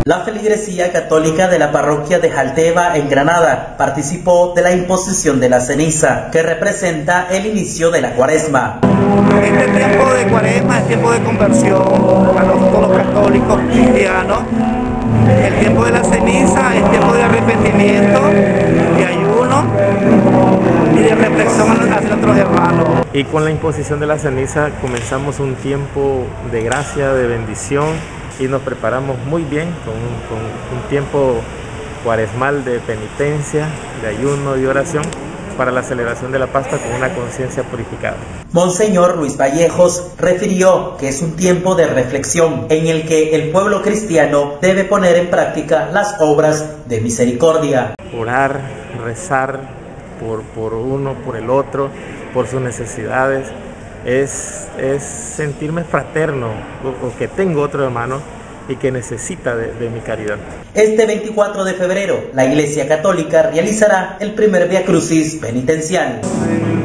La feligresía católica de la parroquia de Jalteva en Granada participó de la imposición de la ceniza, que representa el inicio de la Cuaresma. Este tiempo de Cuaresma es tiempo de conversión para nosotros los católicos cristianos. El tiempo de la ceniza es tiempo de arrepentimiento, de ayuno y de reflexión hacia nuestros hermanos. Y con la imposición de la ceniza comenzamos un tiempo de gracia, de bendición, y nos preparamos muy bien con un tiempo cuaresmal de penitencia, de ayuno y oración para la celebración de la Pascua con una conciencia purificada. Monseñor Luis Vallejos refirió que es un tiempo de reflexión en el que el pueblo cristiano debe poner en práctica las obras de misericordia. Orar, rezar por uno, por el otro, por sus necesidades, es sentirme fraterno, o que tengo otro hermano y que necesita de mi caridad. Este 24 de febrero, la Iglesia Católica realizará el primer Vía Crucis penitencial.